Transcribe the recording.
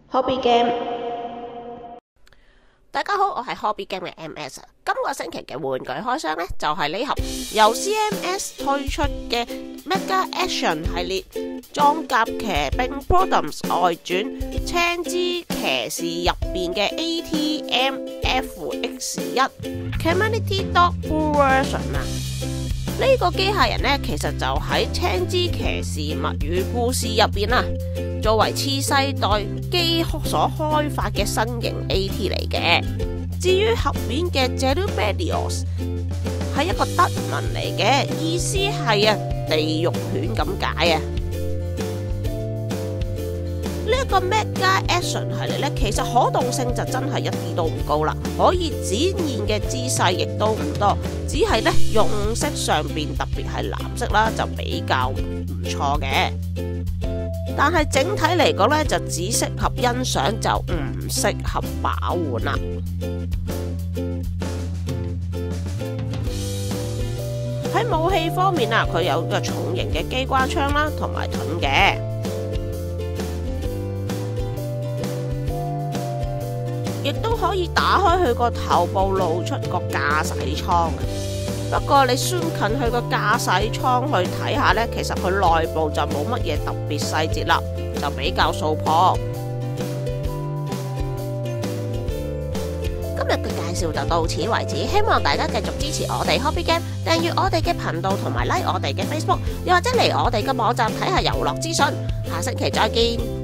Hobby Game， 大家好，我係 Hobby Game 嘅 MS。今個星期嘅玩具開箱呢，就係呢盒由 CMS 推出嘅 Mega Action 系列裝甲騎兵 Produms 外傳青之騎士入邊嘅 ATM-FX1 Community Dog Full Version 啊！呢個機械人呢，其實就喺青之騎士物語故事入邊啊，作為次世代機所開發嘅新型 AT 嚟嘅。至於盒面嘅 Zelubedios 係一個德文嚟嘅，意思係地獄犬咁解啊。呢一個 Mega Action 系列呢，其實可動性就真係一啲都唔高啦，可以展現嘅姿勢亦都唔多，只係呢用色上邊特別係藍色啦，就比較唔錯嘅。但係整體嚟講呢，就只適合欣賞，就唔適合把玩啦。喺武器方面啊，佢有個重型嘅機關槍啦，同埋盾嘅。亦都可以打開佢個頭部，露出個駕駛艙。不過你縮近佢個駕駛艙去睇下呢，其實佢內部就冇乜嘢特別細節啦，就比較掃破。今日嘅介紹就到此為止，希望大家繼續支持我哋 Hobby Game， 訂閱我哋嘅頻道同埋 like 我哋嘅 Facebook， 又或者嚟我哋嘅網站睇下遊樂資訊。下星期再見。